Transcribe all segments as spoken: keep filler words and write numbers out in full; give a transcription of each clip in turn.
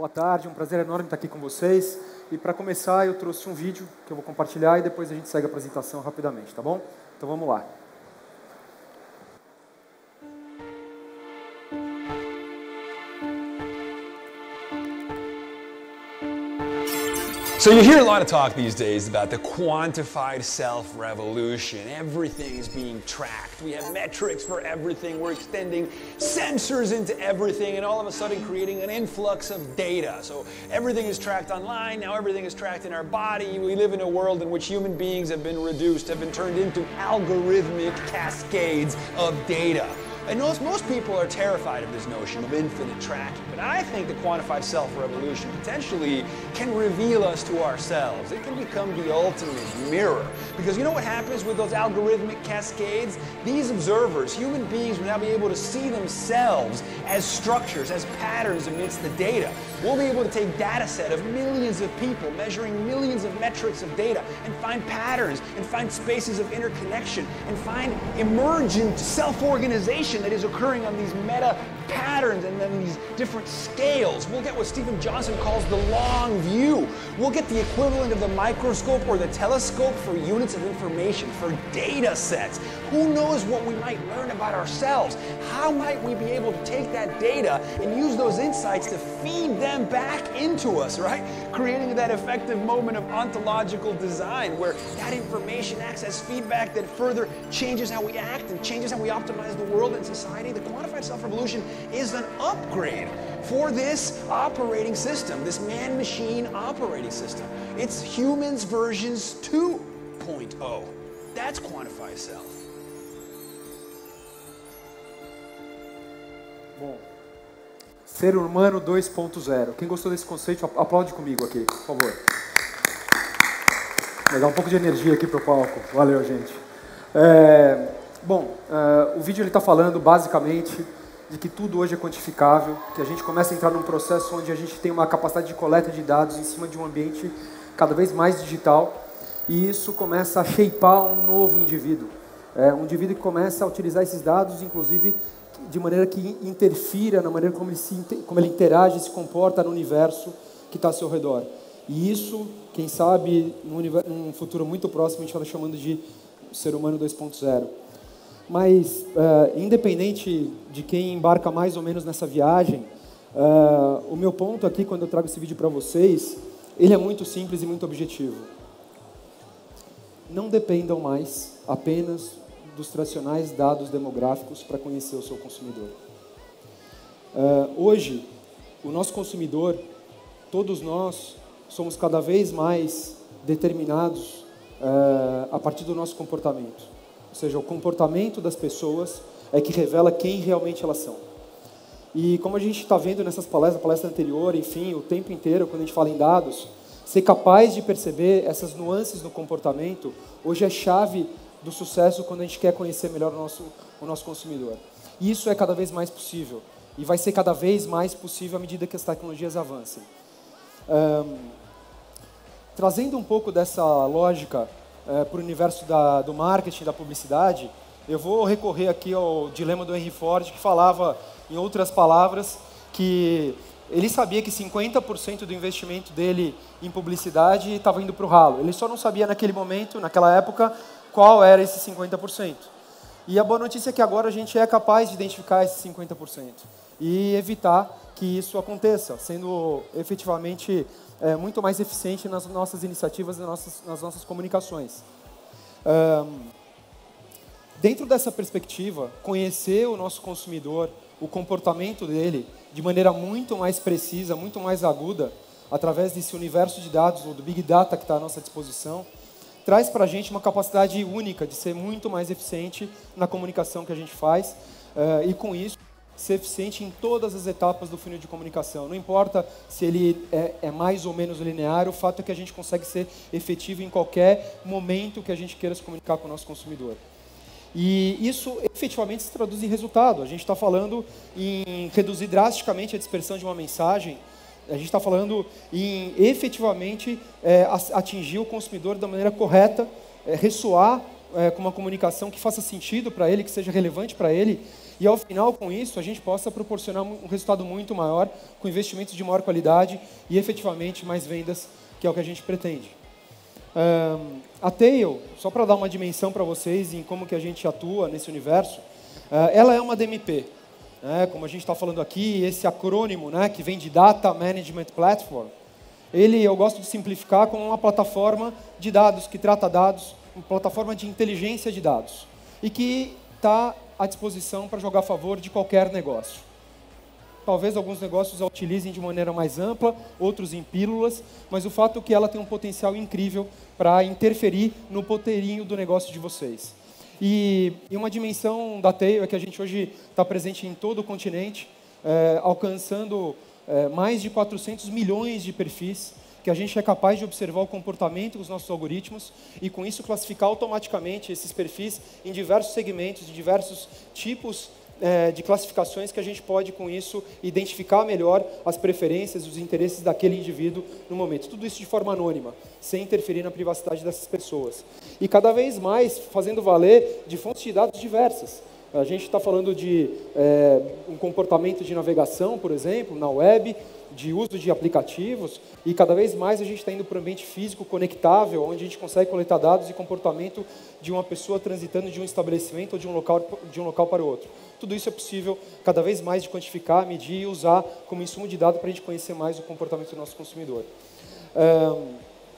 boa tarde, é um prazer enorme estar aqui com vocês. E para começar, eu trouxe um vídeo que eu vou compartilhar e depois a gente segue a apresentação rapidamente, tá bom? Então vamos lá. So you hear a lot of talk these days about the quantified self revolution. Everything is being tracked. We have metrics for everything. We're extending sensors into everything and all of a sudden creating an influx of data. So everything is tracked online. Now everything is tracked in our body. We live in a world in which human beings have been reduced, have been turned into algorithmic cascades of data. And most, most people are terrified of this notion of infinite tracking, but I think the quantified self-revolution potentially can reveal us to ourselves. It can become the ultimate mirror. Because you know what happens with those algorithmic cascades? These observers, human beings, will now be able to see themselves as structures, as patterns amidst the data. We'll be able to take a data set of millions of people, measuring millions of metrics of data, and find patterns, and find spaces of interconnection, and find emergent self-organization that is occurring on these meta patterns and then these different scales. We'll get what Stephen Johnson calls the long view. We'll get the equivalent of the microscope or the telescope for units of information, for data sets. Who knows what we might learn about ourselves? How might we be able to take that data and use those insights to feed them back into us, right? Creating that effective moment of ontological design where that information acts as feedback that further changes how we act and changes how we optimize the world and society. The quantified self-revolution is an upgrade for this operating system, this man-machine operating system. It's humans versions two point oh. That's quantified self. Bom, ser humano dois ponto zero. Quem gostou desse conceito, aplaude comigo aqui, por favor. Vou dar um pouco de energia aqui para o palco. Valeu, gente. É, bom, uh, o vídeo está falando basicamente de que tudo hoje é quantificável, que a gente começa a entrar num processo onde a gente tem uma capacidade de coleta de dados em cima de um ambiente cada vez mais digital, e isso começa a shapear um novo indivíduo. É, um indivíduo que começa a utilizar esses dados, inclusive, de maneira que interfira na maneira como ele, se, como ele interage e se comporta no universo que está ao seu redor. E isso, quem sabe, num, num futuro muito próximo, a gente está chamando de ser humano dois ponto zero. Mas, uh, independente de quem embarca mais ou menos nessa viagem, uh, o meu ponto aqui, quando eu trago esse vídeo para vocês, ele é muito simples e muito objetivo. Não dependam mais apenas dos tradicionais dados demográficos para conhecer o seu consumidor. Uh, hoje, o nosso consumidor, todos nós, somos cada vez mais determinados uh, a partir do nosso comportamento. Ou seja, o comportamento das pessoas é que revela quem realmente elas são. E como a gente está vendo nessas palestras, palestra anterior, enfim, o tempo inteiro, quando a gente fala em dados, ser capaz de perceber essas nuances no comportamento, hoje é chave do sucesso quando a gente quer conhecer melhor o nosso, o nosso consumidor. E isso é cada vez mais possível. E vai ser cada vez mais possível à medida que as tecnologias avancem. Um, trazendo um pouco dessa lógica uh, para o universo da, do marketing, da publicidade, eu vou recorrer aqui ao dilema do Henry Ford, que falava, em outras palavras, que ele sabia que cinquenta por cento do investimento dele em publicidade estava indo para o ralo. Ele só não sabia naquele momento, naquela época, qual era esse cinquenta por cento. E a boa notícia é que agora a gente é capaz de identificar esse cinquenta por cento e evitar que isso aconteça, sendo efetivamente é, muito mais eficiente nas nossas iniciativas, nas nossas, nas nossas comunicações. Um, dentro dessa perspectiva, conhecer o nosso consumidor, o comportamento dele, de maneira muito mais precisa, muito mais aguda, através desse universo de dados, ou do Big Data que está à nossa disposição, traz para a gente uma capacidade única de ser muito mais eficiente na comunicação que a gente faz, uh, e com isso, ser eficiente em todas as etapas do funil de comunicação. Não importa se ele é, é mais ou menos linear, o fato é que a gente consegue ser efetivo em qualquer momento que a gente queira se comunicar com o nosso consumidor. E isso efetivamente se traduz em resultado. A gente está falando em reduzir drasticamente a dispersão de uma mensagem. A gente está falando em efetivamente é, atingir o consumidor da maneira correta, é, ressoar é, com uma comunicação que faça sentido para ele, que seja relevante para ele. e ao final, com isso, a gente possa proporcionar um resultado muito maior, com investimentos de maior qualidade e efetivamente mais vendas, que é o que a gente pretende. Um, a Tail, só para dar uma dimensão para vocês em como que a gente atua nesse universo, uh, ela é uma D M P, né? Como a gente está falando aqui, esse acrônimo, né, que vem de Data Management Platform, ele eu gosto de simplificar como uma plataforma de dados, que trata dados, uma plataforma de inteligência de dados, e que está à disposição para jogar a favor de qualquer negócio. Talvez alguns negócios a utilizem de maneira mais ampla, outros em pílulas, mas o fato é que ela tem um potencial incrível para interferir no poteirinho do negócio de vocês. E, e uma dimensão da Tail é que a gente hoje está presente em todo o continente, é, alcançando é, mais de quatrocentos milhões de perfis, que a gente é capaz de observar o comportamento dos nossos algoritmos e, com isso, classificar automaticamente esses perfis em diversos segmentos, de diversos tipos é, de classificações que a gente pode, com isso, identificar melhor as preferências, os interesses daquele indivíduo no momento. Tudo isso de forma anônima, sem interferir na privacidade dessas pessoas. E, cada vez mais, fazendo valer de fontes de dados diversas. A gente está falando de é, um comportamento de navegação, por exemplo, na web, de uso de aplicativos, e cada vez mais a gente está indo para o ambiente físico conectável, onde a gente consegue coletar dados e comportamento de uma pessoa transitando de um estabelecimento ou de um local, de um local para o outro. Tudo isso é possível cada vez mais de quantificar, medir e usar como insumo de dados para a gente conhecer mais o comportamento do nosso consumidor. Um,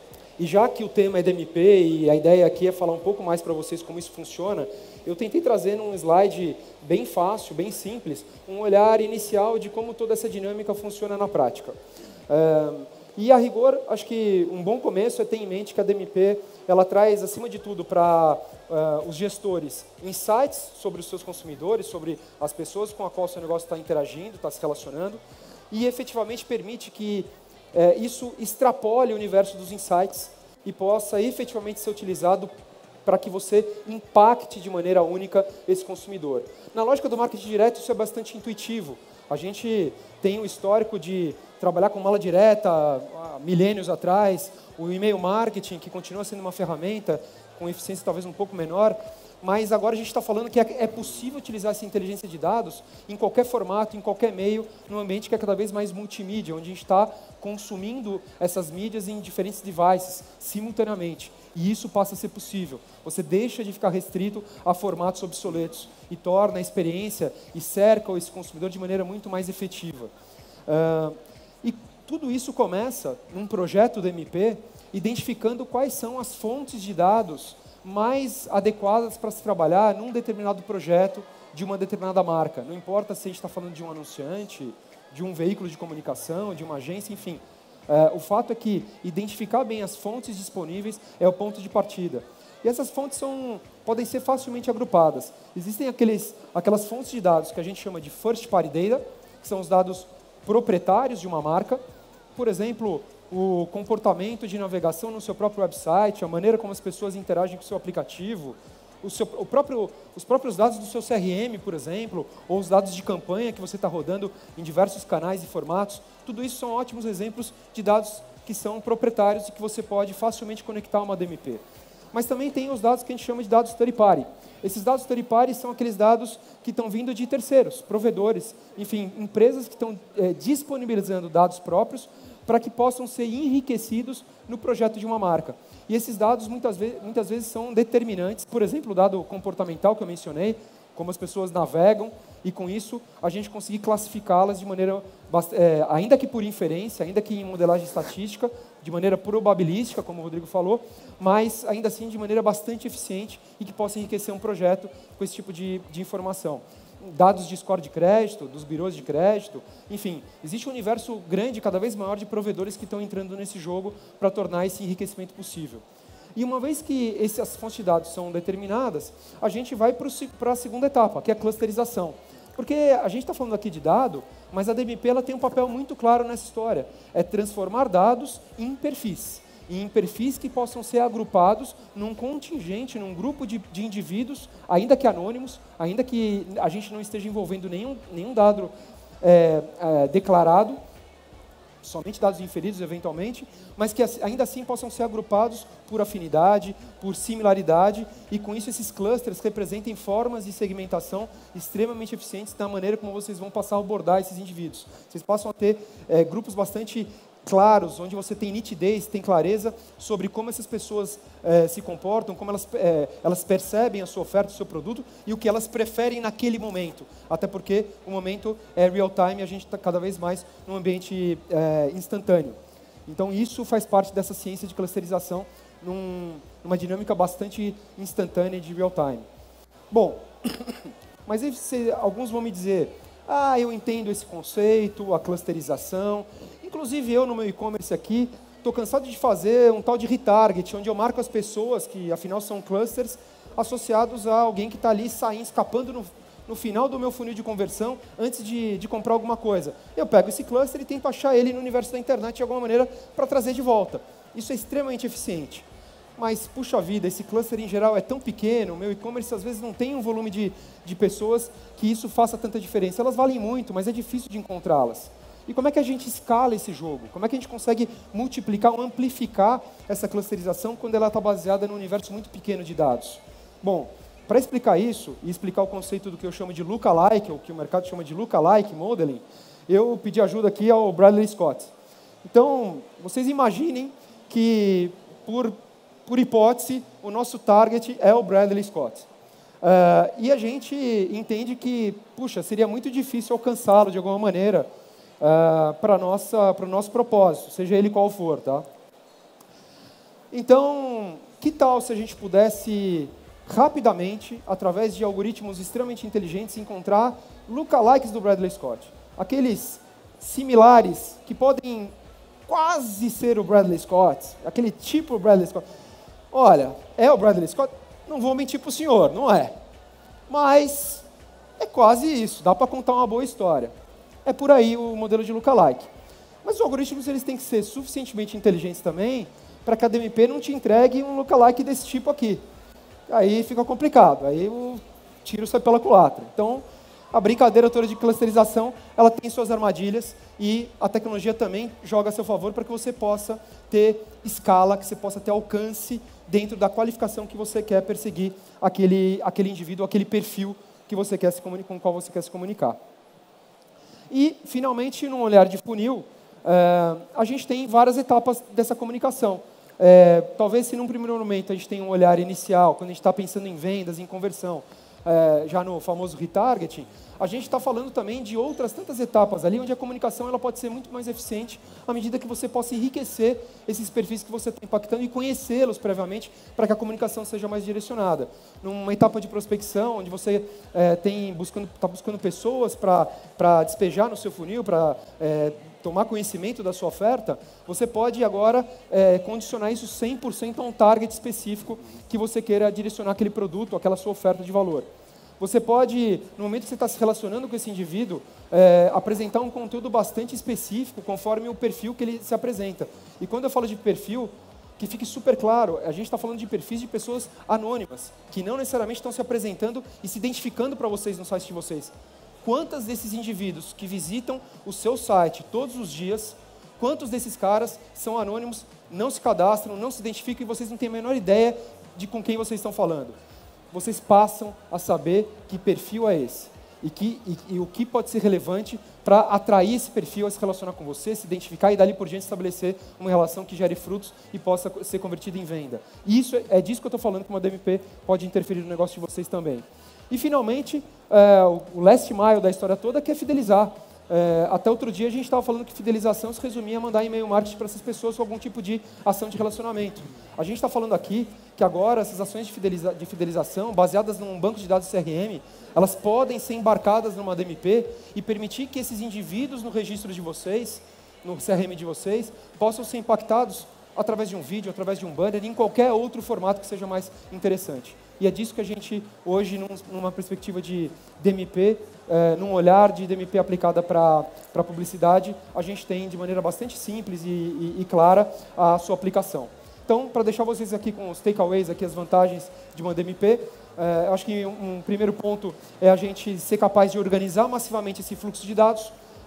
E já que o tema é D M P e a ideia aqui é falar um pouco mais para vocês como isso funciona, eu tentei trazer num slide bem fácil, bem simples, um olhar inicial de como toda essa dinâmica funciona na prática. Uh, e a rigor, acho que um bom começo é ter em mente que a D M P ela traz, acima de tudo, para uh, os gestores insights sobre os seus consumidores, sobre as pessoas com as quais o seu negócio está interagindo, está se relacionando, e efetivamente permite que É, isso extrapole o universo dos insights e possa efetivamente ser utilizado para que você impacte de maneira única esse consumidor. Na lógica do marketing direto, isso é bastante intuitivo. A gente tem o histórico de trabalhar com mala direta há milênios atrás, o e-mail marketing, que continua sendo uma ferramenta com eficiência talvez um pouco menor, mas agora a gente está falando que é possível utilizar essa inteligência de dados em qualquer formato, em qualquer meio, num ambiente que é cada vez mais multimídia, onde a gente está consumindo essas mídias em diferentes devices, simultaneamente. E isso passa a ser possível. Você deixa de ficar restrito a formatos obsoletos e torna a experiência e cerca esse consumidor de maneira muito mais efetiva. Uh, e tudo isso começa num projeto D M P, identificando quais são as fontes de dados mais adequadas para se trabalhar num determinado projeto de uma determinada marca. Não importa se a gente está falando de um anunciante, de um veículo de comunicação, de uma agência, enfim. É, o fato é que identificar bem as fontes disponíveis é o ponto de partida. E essas fontes são, podem ser facilmente agrupadas. Existem aqueles, aquelas fontes de dados que a gente chama de first party data, que são os dados proprietários de uma marca. Por exemplo, o comportamento de navegação no seu próprio website, a maneira como as pessoas interagem com o seu aplicativo, o seu, o próprio, os próprios dados do seu C R M, por exemplo, ou os dados de campanha que você está rodando em diversos canais e formatos. Tudo isso são ótimos exemplos de dados que são proprietários e que você pode facilmente conectar a uma D M P. Mas também tem os dados que a gente chama de dados third party. Esses dados third party são aqueles dados que estão vindo de terceiros, provedores, enfim, empresas que estão é, disponibilizando dados próprios para que possam ser enriquecidos no projeto de uma marca. E esses dados muitas vezes, muitas vezes são determinantes. Por exemplo, o dado comportamental que eu mencionei, como as pessoas navegam, e com isso a gente conseguir classificá-las de maneira, é, ainda que por inferência, ainda que em modelagem estatística, de maneira probabilística, como o Rodrigo falou, mas ainda assim de maneira bastante eficiente e que possa enriquecer um projeto com esse tipo de, de informação. Dados de score de crédito, dos birôs de crédito, enfim, existe um universo grande, cada vez maior, de provedores que estão entrando nesse jogo para tornar esse enriquecimento possível. E uma vez que essas fontes de dados são determinadas, a gente vai para a segunda etapa, que é a clusterização. Porque a gente está falando aqui de dado, mas a D M P ela tem um papel muito claro nessa história, é transformar dados em perfis. Em perfis que possam ser agrupados num contingente, num grupo de, de indivíduos, ainda que anônimos, ainda que a gente não esteja envolvendo nenhum, nenhum dado é, é, declarado, somente dados inferidos eventualmente, mas que ainda assim possam ser agrupados por afinidade, por similaridade, e com isso esses clusters representem formas de segmentação extremamente eficientes na maneira como vocês vão passar a abordar esses indivíduos. Vocês passam a ter é, grupos bastante claros, onde você tem nitidez, tem clareza sobre como essas pessoas eh, se comportam, como elas, eh, elas percebem a sua oferta, o seu produto e o que elas preferem naquele momento. Até porque o momento é real time e a gente está cada vez mais num ambiente eh, instantâneo. Então isso faz parte dessa ciência de clusterização num, numa dinâmica bastante instantânea de real time. Bom, mas aí você, alguns vão me dizer, ah, eu entendo esse conceito, a clusterização. Inclusive eu no meu e-commerce aqui, estou cansado de fazer um tal de retarget, onde eu marco as pessoas, que afinal são clusters, associados a alguém que está ali saindo, escapando no, no final do meu funil de conversão, antes de, de comprar alguma coisa. Eu pego esse cluster e tento achar ele no universo da internet de alguma maneira para trazer de volta. Isso é extremamente eficiente. Mas, puxa vida, esse cluster em geral é tão pequeno, o meu e-commerce às vezes não tem um volume de, de pessoas que isso faça tanta diferença. Elas valem muito, mas é difícil de encontrá-las. E como é que a gente escala esse jogo? Como é que a gente consegue multiplicar ou amplificar essa clusterização quando ela está baseada num universo muito pequeno de dados? Bom, para explicar isso e explicar o conceito do que eu chamo de lookalike, ou que o mercado chama de lookalike modeling, eu pedi ajuda aqui ao Bradley Scott. Então, vocês imaginem que, por, por hipótese, o nosso target é o Bradley Scott. Uh, e a gente entende que, puxa, seria muito difícil alcançá-lo de alguma maneira, Uh, para o nosso propósito, seja ele qual for, tá? Então, que tal se a gente pudesse rapidamente, através de algoritmos extremamente inteligentes, encontrar lookalikes do Bradley Scott? Aqueles similares que podem quase ser o Bradley Scott, aquele tipo Bradley Scott. Olha, é o Bradley Scott? Não vou mentir para o senhor, não é. Mas é quase isso, dá para contar uma boa história. É por aí o modelo de lookalike. Mas os algoritmos eles têm que ser suficientemente inteligentes também para que a D M P não te entregue um lookalike desse tipo aqui. Aí fica complicado, aí o tiro sai pela culatra. Então, a brincadeira toda de clusterização, ela tem suas armadilhas e a tecnologia também joga a seu favor para que você possa ter escala, que você possa ter alcance dentro da qualificação que você quer perseguir aquele, aquele indivíduo, aquele perfil que você quer se comunicar, com o qual você quer se comunicar. E, finalmente, num olhar de funil, é, a gente tem várias etapas dessa comunicação. É, talvez, se num primeiro momento a gente tem um olhar inicial, quando a gente está pensando em vendas, em conversão, é, já no famoso retargeting, a gente está falando também de outras tantas etapas ali, onde a comunicação ela pode ser muito mais eficiente à medida que você possa enriquecer esses perfis que você está impactando e conhecê-los previamente para que a comunicação seja mais direcionada. Numa etapa de prospecção, onde você é, tem buscando, está buscando pessoas para despejar no seu funil, para é, tomar conhecimento da sua oferta, você pode agora é, condicionar isso cem por cento a um target específico que você queira direcionar aquele produto, aquela sua oferta de valor. Você pode, no momento que você está se relacionando com esse indivíduo, é, apresentar um conteúdo bastante específico, conforme o perfil que ele se apresenta. E quando eu falo de perfil, que fique super claro, a gente está falando de perfis de pessoas anônimas, que não necessariamente estão se apresentando e se identificando para vocês no site de vocês. Quantos desses indivíduos que visitam o seu site todos os dias, quantos desses caras são anônimos, não se cadastram, não se identificam e vocês não têm a menor ideia de com quem vocês estão falando? Vocês passam a saber que perfil é esse e, que, e, e o que pode ser relevante para atrair esse perfil a se relacionar com você, se identificar e dali por diante estabelecer uma relação que gere frutos e possa ser convertida em venda. E isso é, é disso que eu estou falando que uma D M P pode interferir no negócio de vocês também. E finalmente, é, o, o last mile da história toda que é fidelizar. É, até outro dia a gente estava falando que fidelização se resumia a mandar e-mail marketing para essas pessoas com algum tipo de ação de relacionamento. A gente está falando aqui que agora essas ações de, fideliza de fidelização, baseadas num banco de dados C R M, elas podem ser embarcadas numa D M P e permitir que esses indivíduos no registro de vocês, no C R M de vocês, possam ser impactados através de um vídeo, através de um banner, em qualquer outro formato que seja mais interessante. E é disso que a gente, hoje, num, numa perspectiva de D M P, é, num olhar de D M P aplicada para a publicidade, a gente tem de maneira bastante simples e, e, e clara a sua aplicação. Então, para deixar vocês aqui com os takeaways, aqui as vantagens de uma D M P, é, acho que um, um primeiro ponto é a gente ser capaz de organizar massivamente esse fluxo de dados.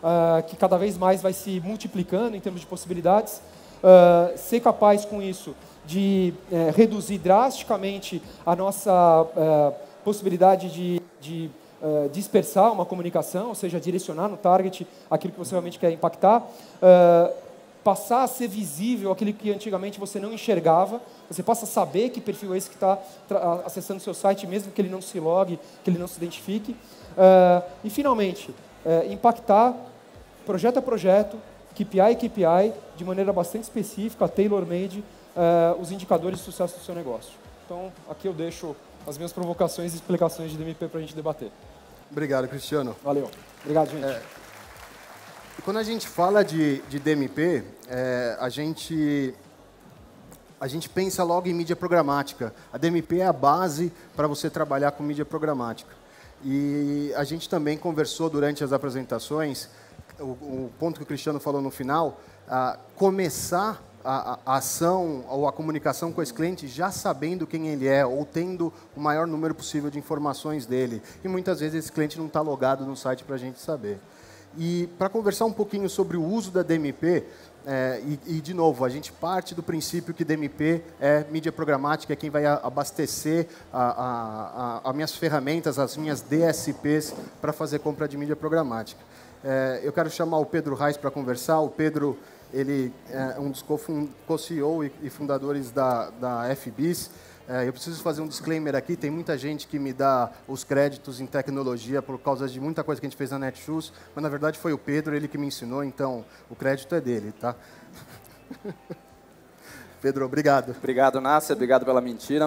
uh, que cada vez mais vai se multiplicando em termos de possibilidades, uh, ser capaz com isso de uh, reduzir drasticamente a nossa uh, possibilidade de, de uh, dispersar uma comunicação, ou seja, direcionar no target aquilo que você realmente quer impactar, uh, passar a ser visível aquilo que antigamente você não enxergava, você passa a saber que perfil é esse que está acessando o seu site, mesmo que ele não se logue, que ele não se identifique. Uh, e, finalmente, uh, impactar projeto a projeto, K P I a K P I, de maneira bastante específica, tailor-made, uh, os indicadores de sucesso do seu negócio. Então, aqui eu deixo as minhas provocações e explicações de D M P para a gente debater. Obrigado, Cristiano. Valeu. Obrigado, gente. É, quando a gente fala de, de D M P, é, a, gente, a gente pensa logo em mídia programática. A D M P é a base para você trabalhar com mídia programática. E a gente também conversou durante as apresentações, o, o ponto que o Cristiano falou no final, a começar a, a ação ou a comunicação com esse cliente já sabendo quem ele é ou tendo o maior número possível de informações dele. E muitas vezes esse cliente não está logado no site para a gente saber. E para conversar um pouquinho sobre o uso da D M P, é, e, e, de novo, a gente parte do princípio que D M P é mídia programática, é quem vai abastecer as minhas ferramentas, as minhas D S Ps para fazer compra de mídia programática. É, eu quero chamar o Pedro Reis para conversar. O Pedro ele é um dos co-C E O e fundadores da, da F B I S. É, eu preciso fazer um disclaimer aqui, tem muita gente que me dá os créditos em tecnologia por causa de muita coisa que a gente fez na Netshoes, mas na verdade foi o Pedro, ele que me ensinou, então o crédito é dele, tá? Pedro, obrigado. Obrigado, Nasser, obrigado pela mentira.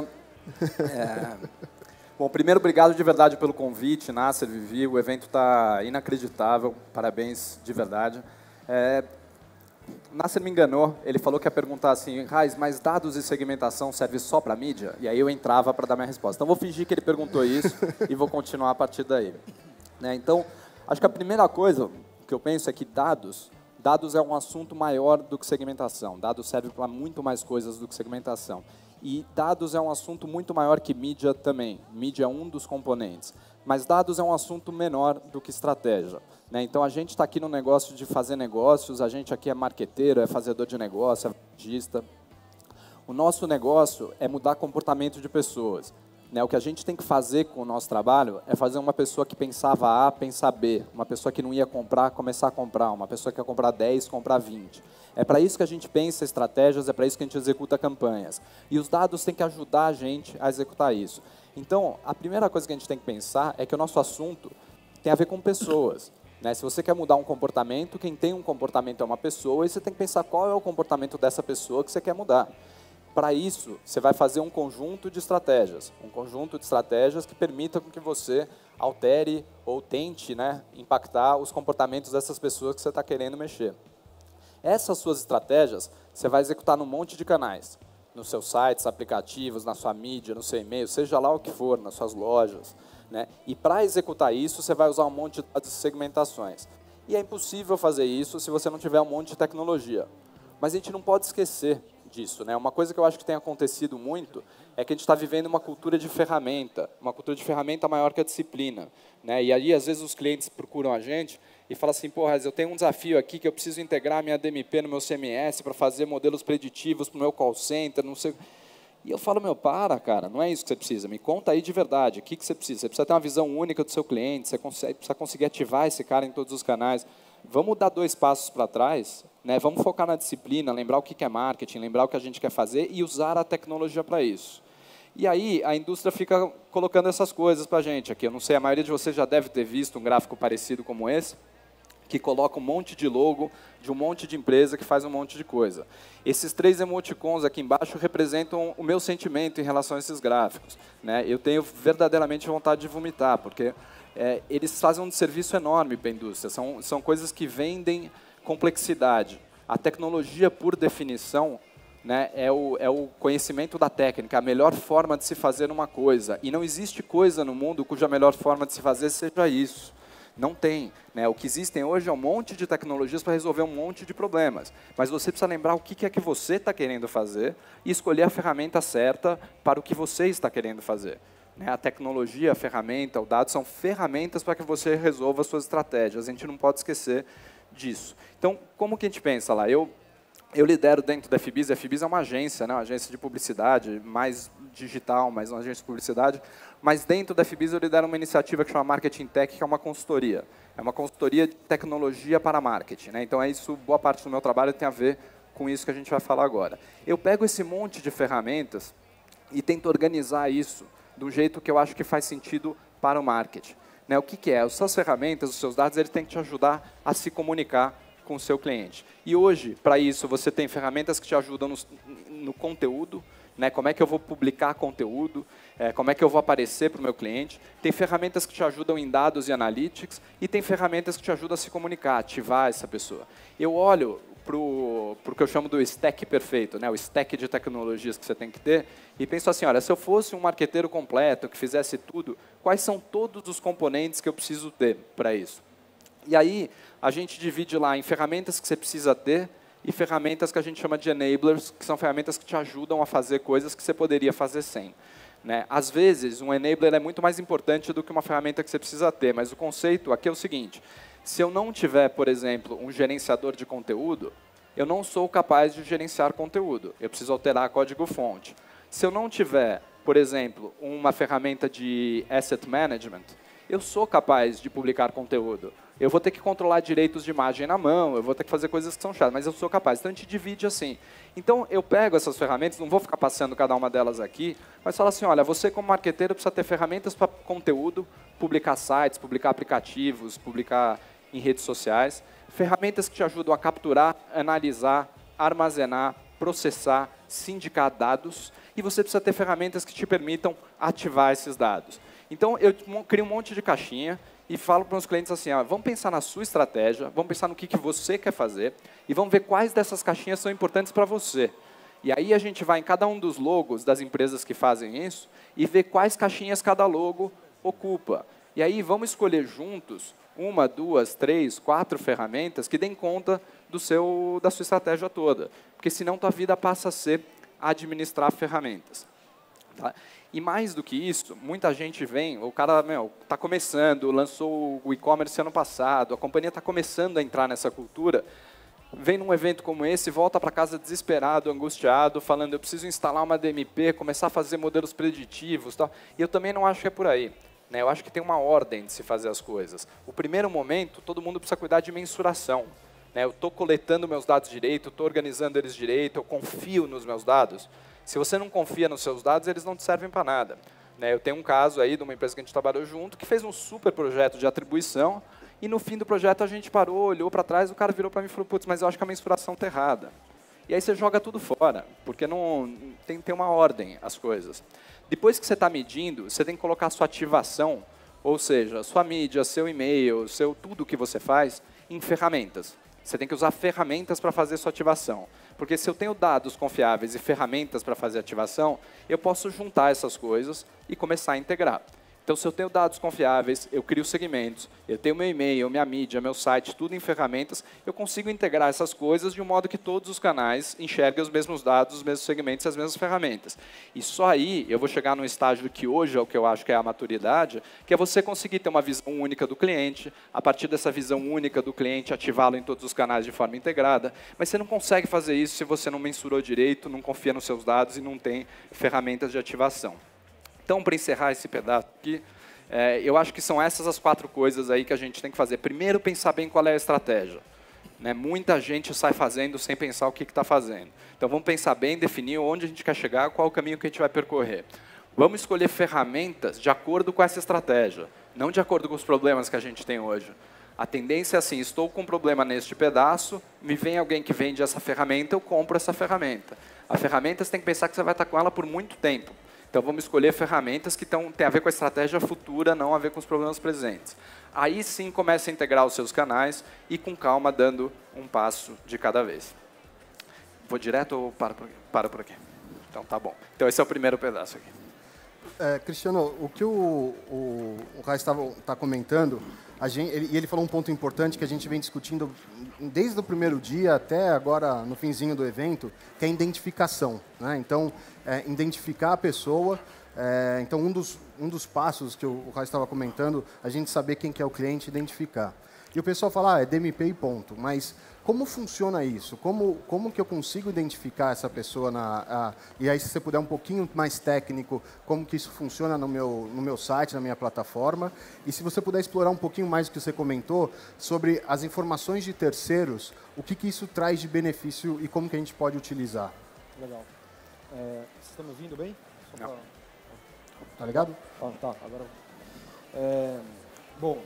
É... Bom, primeiro, obrigado de verdade pelo convite, Nasser, Vivi, o evento está inacreditável, parabéns de verdade. É... Nasser me enganou, ele falou que ia perguntar assim, Raiz, mas dados e segmentação serve só para mídia? E aí eu entrava para dar minha resposta. Então vou fingir que ele perguntou isso e vou continuar a partir daí. Né? Então, acho que a primeira coisa que eu penso é que dados, dados é um assunto maior do que segmentação. Dados serve para muito mais coisas do que segmentação. E dados é um assunto muito maior que mídia também. Mídia é um dos componentes. Mas dados é um assunto menor do que estratégia. Né? Então, a gente está aqui no negócio de fazer negócios, a gente aqui é marqueteiro, é fazedor de negócio, é varejista. O nosso negócio é mudar comportamento de pessoas. Né? O que a gente tem que fazer com o nosso trabalho é fazer uma pessoa que pensava A, pensar B. Uma pessoa que não ia comprar, começar a comprar. Uma pessoa que ia comprar dez, comprar vinte. É para isso que a gente pensa estratégias, é para isso que a gente executa campanhas. E os dados têm que ajudar a gente a executar isso. Então, a primeira coisa que a gente tem que pensar é que o nosso assunto tem a ver com pessoas. Né? Se você quer mudar um comportamento, quem tem um comportamento é uma pessoa, e você tem que pensar qual é o comportamento dessa pessoa que você quer mudar. Para isso, você vai fazer um conjunto de estratégias, um conjunto de estratégias que permitam que você altere ou tente, né, impactar os comportamentos dessas pessoas que você está querendo mexer. Essas suas estratégias, você vai executar num monte de canais, nos seus sites, aplicativos, na sua mídia, no seu e-mail, seja lá o que for, nas suas lojas. Né? E para executar isso, você vai usar um monte de segmentações. E é impossível fazer isso se você não tiver um monte de tecnologia. Mas a gente não pode esquecer disso. Né? Uma coisa que eu acho que tem acontecido muito é que a gente está vivendo uma cultura de ferramenta, uma cultura de ferramenta maior que a disciplina. Né? E aí, às vezes, os clientes procuram a gente e falam assim, porra, eu tenho um desafio aqui que eu preciso integrar a minha D M P no meu C M S para fazer modelos preditivos para o meu call center, não sei... E eu falo, meu, para, cara, não é isso que você precisa. Me conta aí de verdade, o que, que você precisa? Você precisa ter uma visão única do seu cliente, você consegue, precisa conseguir ativar esse cara em todos os canais. Vamos dar dois passos para trás, né? Vamos focar na disciplina, lembrar o que é marketing, lembrar o que a gente quer fazer e usar a tecnologia para isso. E aí a indústria fica colocando essas coisas para a gente aqui. Eu não sei, a maioria de vocês já deve ter visto um gráfico parecido como esse, que coloca um monte de logo de um monte de empresa que faz um monte de coisa. Esses três emoticons aqui embaixo representam o meu sentimento em relação a esses gráficos. Né? Eu tenho verdadeiramente vontade de vomitar, porque é, eles fazem um serviço enorme para a indústria. São, são coisas que vendem complexidade. A tecnologia, por definição, né, é, o, é o conhecimento da técnica, a melhor forma de se fazer uma coisa. E não existe coisa no mundo cuja melhor forma de se fazer seja isso. Não tem. Né? O que existem hoje é um monte de tecnologias para resolver um monte de problemas. Mas você precisa lembrar o que é que você está querendo fazer e escolher a ferramenta certa para o que você está querendo fazer. Né? A tecnologia, a ferramenta, o dado são ferramentas para que você resolva as suas estratégias. A gente não pode esquecer disso. Então, como que a gente pensa lá? Eu, eu lidero dentro da F B I S, a F B I S é uma agência, né? Uma agência de publicidade, mais digital, mais uma agência de publicidade, mas dentro da F B I S eu lidero uma iniciativa que chama Marketing Tech, que é uma consultoria. É uma consultoria de tecnologia para marketing, né? Então, é isso, boa parte do meu trabalho tem a ver com isso que a gente vai falar agora. Eu pego esse monte de ferramentas e tento organizar isso de um jeito que eu acho que faz sentido para o marketing. Né, o que, que é? As suas ferramentas, os seus dados, eles têm que te ajudar a se comunicar com o seu cliente. E hoje, para isso, você tem ferramentas que te ajudam no, no conteúdo, né, como é que eu vou publicar conteúdo, é, como é que eu vou aparecer para o meu cliente. Tem ferramentas que te ajudam em dados e analytics, e tem ferramentas que te ajudam a se comunicar, ativar essa pessoa. Eu olho para o que eu chamo do stack perfeito, né, o stack de tecnologias que você tem que ter, e penso assim, olha, se eu fosse um marqueteiro completo, que fizesse tudo, quais são todos os componentes que eu preciso ter para isso? E aí, a gente divide lá em ferramentas que você precisa ter e ferramentas que a gente chama de enablers, que são ferramentas que te ajudam a fazer coisas que você poderia fazer sem. Né? Às vezes, um enabler é muito mais importante do que uma ferramenta que você precisa ter, mas o conceito aqui é o seguinte: se eu não tiver, por exemplo, um gerenciador de conteúdo, eu não sou capaz de gerenciar conteúdo. Eu preciso alterar código-fonte. Se eu não tiver, por exemplo, uma ferramenta de asset management, eu sou capaz de publicar conteúdo. Eu vou ter que controlar direitos de imagem na mão, eu vou ter que fazer coisas que são chatas, mas eu sou capaz. Então, a gente divide assim. Então, eu pego essas ferramentas, não vou ficar passando cada uma delas aqui, mas falo assim, olha, você como marqueteiro precisa ter ferramentas para conteúdo, publicar sites, publicar aplicativos, publicar em redes sociais, ferramentas que te ajudam a capturar, analisar, armazenar, processar, sindicar dados, e você precisa ter ferramentas que te permitam ativar esses dados. Então, eu crio um monte de caixinha e falo para os meus clientes assim, ó, vamos pensar na sua estratégia, vamos pensar no que, que você quer fazer e vamos ver quais dessas caixinhas são importantes para você. E aí a gente vai em cada um dos logos das empresas que fazem isso e ver quais caixinhas cada logo ocupa. E aí vamos escolher juntos uma, duas, três, quatro ferramentas que deem conta do seu, da sua estratégia toda. Porque senão tua vida passa a ser administrar ferramentas. Tá? E mais do que isso, muita gente vem, o cara está começando, lançou o e-commerce ano passado, a companhia está começando a entrar nessa cultura, vem num evento como esse, volta para casa desesperado, angustiado, falando, eu preciso instalar uma D M P, começar a fazer modelos preditivos. Tal. E eu também não acho que é por aí. Né? Eu acho que tem uma ordem de se fazer as coisas. O primeiro momento, todo mundo precisa cuidar de mensuração. Né? Eu estou coletando meus dados direito, estou organizando eles direito, eu confio nos meus dados. Se você não confia nos seus dados, eles não te servem para nada. Né? Eu tenho um caso aí de uma empresa que a gente trabalhou junto, que fez um super projeto de atribuição, e no fim do projeto a gente parou, olhou para trás, o cara virou para mim e falou, putz, mas eu acho que a mensuração está errada. E aí você joga tudo fora, porque não tem, tem uma ordem as coisas. Depois que você está medindo, você tem que colocar a sua ativação, ou seja, sua mídia, seu e-mail, seu tudo que você faz, em ferramentas. Você tem que usar ferramentas para fazer sua ativação. Porque se eu tenho dados confiáveis e ferramentas para fazer ativação, eu posso juntar essas coisas e começar a integrar. Então, se eu tenho dados confiáveis, eu crio segmentos, eu tenho meu e-mail, minha mídia, meu site, tudo em ferramentas, eu consigo integrar essas coisas de um modo que todos os canais enxerguem os mesmos dados, os mesmos segmentos e as mesmas ferramentas. E só aí eu vou chegar num estágio que hoje é o que eu acho que é a maturidade, que é você conseguir ter uma visão única do cliente, a partir dessa visão única do cliente, ativá-lo em todos os canais de forma integrada, mas você não consegue fazer isso se você não mensurou direito, não confia nos seus dados e não tem ferramentas de ativação. Então, para encerrar esse pedaço aqui, é, eu acho que são essas as quatro coisas aí que a gente tem que fazer. Primeiro, pensar bem qual é a estratégia. Né? Muita gente sai fazendo sem pensar o que está fazendo. Então, vamos pensar bem, definir onde a gente quer chegar, qual o caminho que a gente vai percorrer. Vamos escolher ferramentas de acordo com essa estratégia, não de acordo com os problemas que a gente tem hoje. A tendência é assim, estou com um problema neste pedaço, me vem alguém que vende essa ferramenta, eu compro essa ferramenta. A ferramenta, você tem que pensar que você vai estar com ela por muito tempo. Então, vamos escolher ferramentas que tão, têm a ver com a estratégia futura, não a ver com os problemas presentes. Aí sim, começa a integrar os seus canais e, com calma, dando um passo de cada vez. Vou direto ou paro por aqui? Paro por aqui. Então, tá bom. Então, esse é o primeiro pedaço aqui. É, Cristiano, o que o, o, o Raiz está comentando, a gente, ele, e ele falou um ponto importante que a gente vem discutindo desde o primeiro dia até agora, no finzinho do evento, que é a identificação. Né? Então, é, identificar a pessoa. É, então, um dos, um dos passos que o, o Raiz estava comentando, a gente saber quem que é o cliente e identificar. E o pessoal fala, ah, é D M P e ponto. Mas como funciona isso? Como, como que eu consigo identificar essa pessoa? Na, a, e aí, se você puder um pouquinho mais técnico, como que isso funciona no meu, no meu site, na minha plataforma. E se você puder explorar um pouquinho mais o que você comentou sobre as informações de terceiros, o que, que isso traz de benefício e como que a gente pode utilizar. Legal. É, vocês estão me ouvindo bem? Só Não. pra... Tá ligado? Ah, tá, agora... É, bom,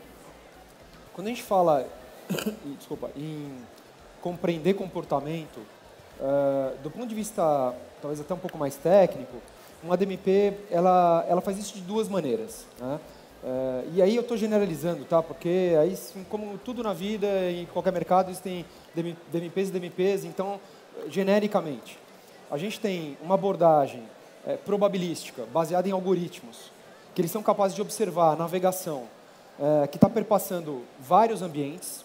quando a gente fala, desculpa, em compreender comportamento, uh, do ponto de vista, talvez até um pouco mais técnico, uma D M P, ela, ela faz isso de duas maneiras, né? Uh, e aí eu estou generalizando, tá? Porque aí, como tudo na vida, em qualquer mercado, existem D M Ps e D M Ps, então, genericamente, a gente tem uma abordagem é, probabilística, baseada em algoritmos, que eles são capazes de observar a navegação, é, que está perpassando vários ambientes,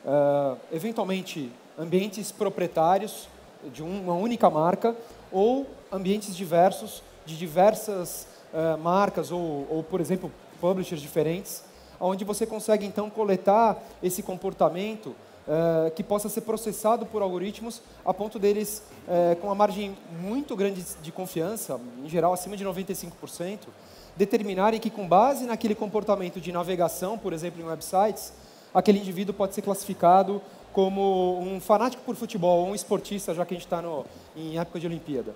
é, eventualmente ambientes proprietários de uma única marca, ou ambientes diversos, de diversas é, marcas, ou, ou, por exemplo, publishers diferentes, onde você consegue, então, coletar esse comportamento uh, que possa ser processado por algoritmos a ponto deles, uh, com uma margem muito grande de confiança, em geral acima de noventa e cinco por cento, determinarem que, com base naquele comportamento de navegação, por exemplo, em websites, aquele indivíduo pode ser classificado como um fanático por futebol, ou um esportista, já que a gente está em época de Olimpíada.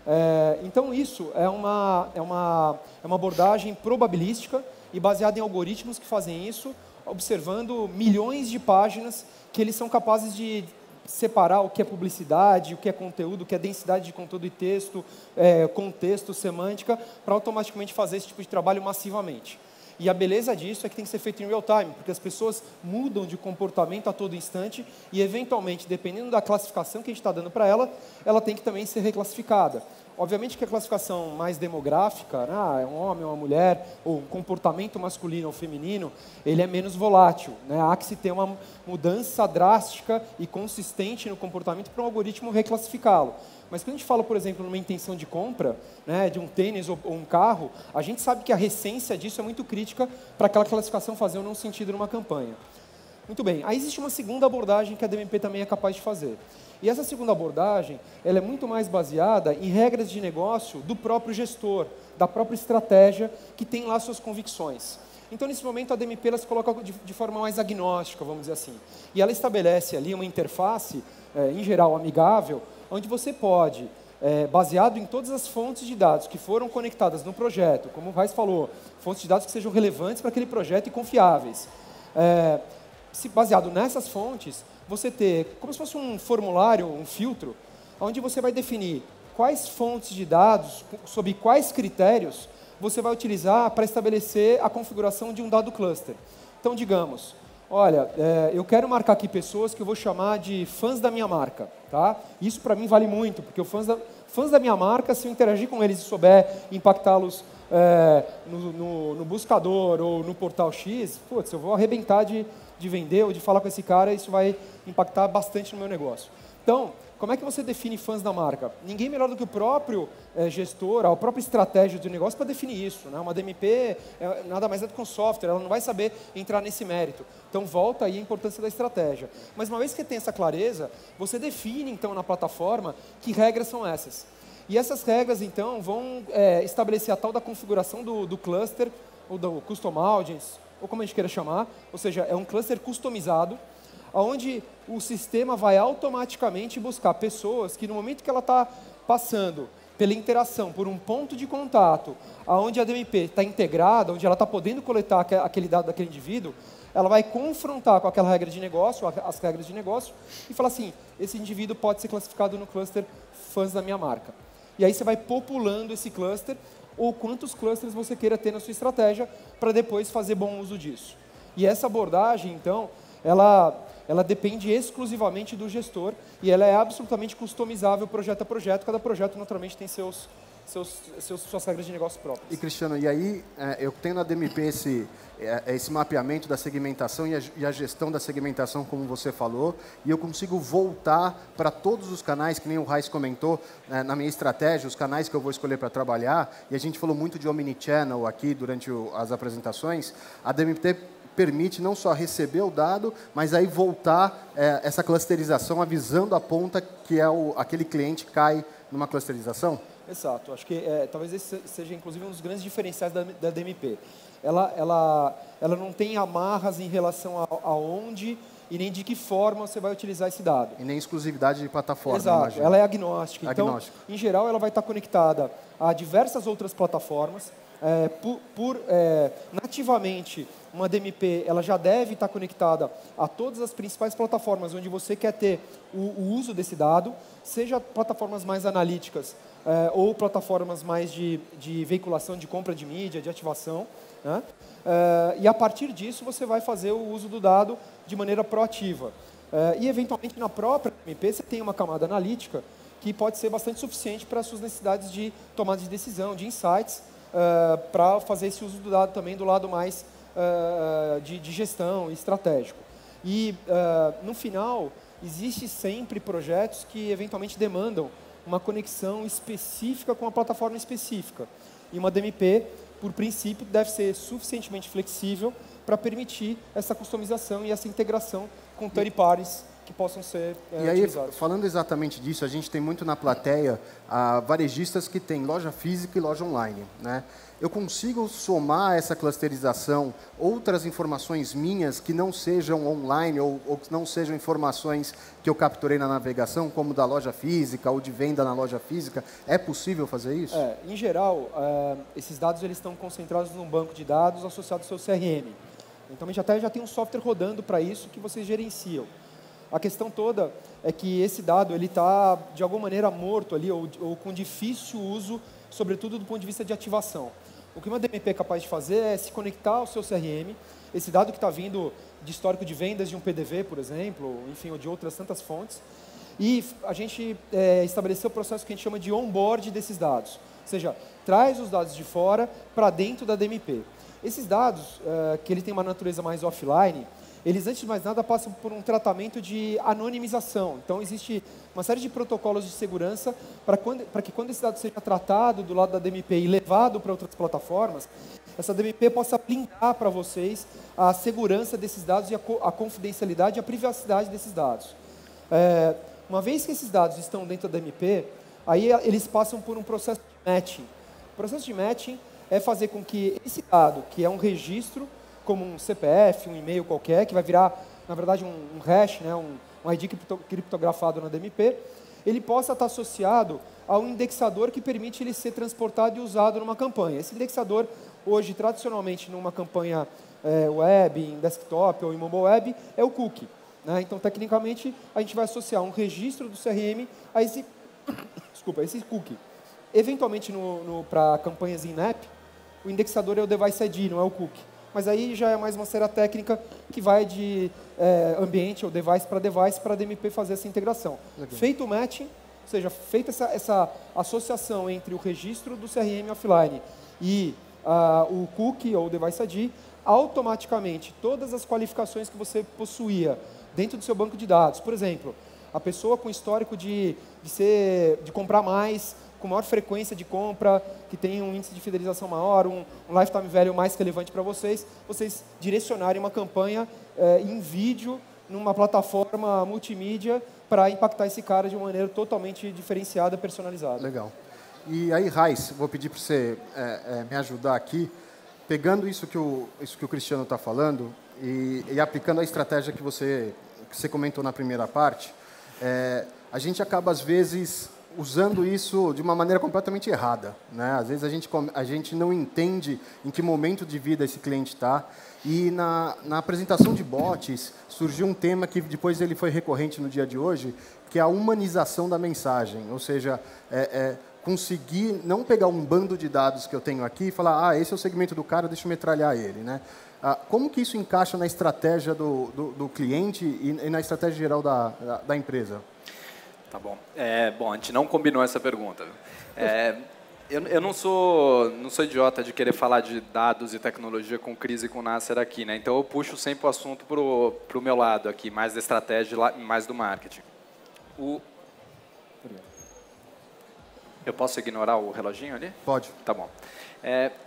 É, então, isso é uma, é, uma, é uma abordagem probabilística e baseada em algoritmos que fazem isso, observando milhões de páginas que eles são capazes de separar o que é publicidade, o que é conteúdo, o que é densidade de conteúdo e texto, é, contexto, semântica, para automaticamente fazer esse tipo de trabalho massivamente. E a beleza disso é que tem que ser feito em real time, porque as pessoas mudam de comportamento a todo instante e, eventualmente, dependendo da classificação que a gente está dando para ela, ela tem que também ser reclassificada. Obviamente que a classificação mais demográfica, né, é um homem, uma mulher, ou um comportamento masculino ou feminino, ele é menos volátil, né? Há que se ter uma mudança drástica e consistente no comportamento para um algoritmo reclassificá-lo. Mas quando a gente fala, por exemplo, numa intenção de compra, né, de um tênis ou, ou um carro, a gente sabe que a recência disso é muito crítica para aquela classificação fazer ou não sentido numa campanha. Muito bem, aí existe uma segunda abordagem que a D M P também é capaz de fazer. E essa segunda abordagem, ela é muito mais baseada em regras de negócio do próprio gestor, da própria estratégia, que tem lá suas convicções. Então, nesse momento, a D M P ela se coloca de, de forma mais agnóstica, vamos dizer assim. E ela estabelece ali uma interface, é, em geral, amigável, onde você pode, é, baseado em todas as fontes de dados que foram conectadas no projeto, como o Reis falou, fontes de dados que sejam relevantes para aquele projeto e confiáveis. É, se baseado nessas fontes, você ter como se fosse um formulário, um filtro, onde você vai definir quais fontes de dados, sob quais critérios, você vai utilizar para estabelecer a configuração de um dado cluster. Então, digamos, olha, é, eu quero marcar aqui pessoas que eu vou chamar de fãs da minha marca. Tá? Isso, para mim, vale muito, porque os fãs da, fãs da minha marca, se eu interagir com eles e souber impactá-los é, no, no, no buscador ou no portal X, putz, eu vou arrebentar de, de vender ou de falar com esse cara, isso vai impactar bastante no meu negócio. Então, como é que você define fãs da marca? Ninguém melhor do que o próprio é, gestor, a própria estratégia de negócio para definir isso. Né? Uma D M P é nada mais é do que um software, ela não vai saber entrar nesse mérito. Então, volta aí a importância da estratégia. Mas uma vez que tem essa clareza, você define, então, na plataforma, que regras são essas. E essas regras, então, vão é, estabelecer a tal da configuração do, do cluster, ou do custom audience, ou como a gente queira chamar, ou seja, é um cluster customizado, onde o sistema vai automaticamente buscar pessoas que, no momento que ela está passando pela interação por um ponto de contato, onde a D M P está integrada, onde ela está podendo coletar aquele dado daquele indivíduo, ela vai confrontar com aquela regra de negócio, as regras de negócio, e falar assim, esse indivíduo pode ser classificado no cluster fãs da minha marca. E aí você vai populando esse cluster, ou quantos clusters você queira ter na sua estratégia, para depois fazer bom uso disso. E essa abordagem, então, ela... ela depende exclusivamente do gestor e ela é absolutamente customizável projeto a projeto. Cada projeto, naturalmente, tem seus, seus, seus, suas regras de negócio próprias. E, Cristiano, e aí é, eu tenho na D M P esse, é, esse mapeamento da segmentação e a, e a gestão da segmentação, como você falou, e eu consigo voltar para todos os canais, que nem o Reis comentou, é, na minha estratégia, os canais que eu vou escolher para trabalhar, e a gente falou muito de omnichannel aqui durante o, as apresentações, a D M P permite não só receber o dado, mas aí voltar é, essa clusterização avisando a ponta que é o, aquele cliente cai numa clusterização? Exato. Acho que é, talvez esse seja, inclusive, um dos grandes diferenciais da, da D M P. Ela, ela, ela não tem amarras em relação a, a onde e nem de que forma você vai utilizar esse dado. E nem exclusividade de plataforma, Exato. imagino. Ela é agnóstica. Agnóstica. Então, em geral, ela vai estar conectada a diversas outras plataformas. É, por, por é, nativamente, uma D M P ela já deve estar conectada a todas as principais plataformas onde você quer ter o, o uso desse dado, seja plataformas mais analíticas é, ou plataformas mais de, de veiculação, de compra de mídia, de ativação. Né? É, e a partir disso você vai fazer o uso do dado de maneira proativa. É, e eventualmente na própria D M P você tem uma camada analítica que pode ser bastante suficiente para as suas necessidades de tomada de decisão, de insights, Uh, para fazer esse uso do dado também do lado mais uh, de, de gestão e estratégico. E, uh, no final, existe sempre projetos que eventualmente demandam uma conexão específica com uma plataforma específica. E uma D M P, por princípio, deve ser suficientemente flexível para permitir essa customização e essa integração com third parties que possam ser é, e aí, utilizados. falando exatamente disso, a gente tem muito na plateia ah, varejistas que têm loja física e loja online, né? Eu consigo somar essa clusterização, outras informações minhas que não sejam online ou, ou que não sejam informações que eu capturei na navegação, como da loja física ou de venda na loja física? É possível fazer isso? É, em geral, é, esses dados eles estão concentrados num banco de dados associado ao seu C R M. Então, a gente até já tem um software rodando para isso que vocês gerenciam. A questão toda é que esse dado ele está, de alguma maneira, morto ali, ou, ou com difícil uso, sobretudo do ponto de vista de ativação. O que uma D M P é capaz de fazer é se conectar ao seu C R M, esse dado que está vindo de histórico de vendas de um P D V, por exemplo, enfim, ou de outras tantas fontes, e a gente é, estabeleceu o processo que a gente chama de onboard desses dados. Ou seja, traz os dados de fora para dentro da D M P. Esses dados, é, que ele tem uma natureza mais offline, eles, antes de mais nada, passam por um tratamento de anonimização. Então, existe uma série de protocolos de segurança para que, quando esse dado seja tratado do lado da D M P e levado para outras plataformas, essa D M P possa blindar para vocês a segurança desses dados e a, co a confidencialidade e a privacidade desses dados. É, uma vez que esses dados estão dentro da D M P, aí eles passam por um processo de matching. O processo de matching é fazer com que esse dado, que é um registro, como um C P F, um e-mail qualquer, que vai virar, na verdade, um, um hash, né, um, um I D cripto, criptografado na D M P, ele possa estar associado a um indexador que permite ele ser transportado e usado numa campanha. Esse indexador, hoje, tradicionalmente, numa campanha é, web, em desktop ou em mobile web, é o cookie. Né? Então, tecnicamente, a gente vai associar um registro do C R M a esse, desculpa, a esse cookie. Eventualmente, no, no, para campanhas in-app, o indexador é o device I D, não é o cookie. Mas aí já é mais uma série técnica que vai de é, ambiente ou device para device para a D M P fazer essa integração. Legal. Feito o matching, ou seja, feita essa, essa associação entre o registro do C R M offline e uh, o cookie ou device I D, automaticamente todas as qualificações que você possuía dentro do seu banco de dados, por exemplo, a pessoa com histórico de, de, ser, de comprar mais, com maior frequência de compra, que tem um índice de fidelização maior, um, um lifetime value mais relevante para vocês, vocês direcionarem uma campanha é, em vídeo, numa plataforma multimídia, para impactar esse cara de uma maneira totalmente diferenciada, personalizada. Legal. E aí, Raiz, vou pedir para você é, é, me ajudar aqui, pegando isso que o, isso que o Cristiano está falando e, e aplicando a estratégia que você, que você comentou na primeira parte, é, a gente acaba, às vezes, usando isso de uma maneira completamente errada, né? Às vezes a gente, a gente não entende em que momento de vida esse cliente está. E na, na apresentação de bots surgiu um tema que depois ele foi recorrente no dia de hoje, que é a humanização da mensagem. Ou seja, é, é, conseguir não pegar um bando de dados que eu tenho aqui e falar, ah, esse é o segmento do cara, deixa eu metralhar ele, né? Ah, como que isso encaixa na estratégia do, do, do cliente e, e na estratégia geral da, da, da empresa? Tá bom. É, bom, a gente não combinou essa pergunta. É, eu, eu não sou não sou idiota de querer falar de dados e tecnologia com o Cris e com o Nasser aqui, né? Então eu puxo sempre o assunto para o meu lado aqui, mais da estratégia, mais do marketing. O... Eu posso ignorar o reloginho ali? Pode. Tá bom. É,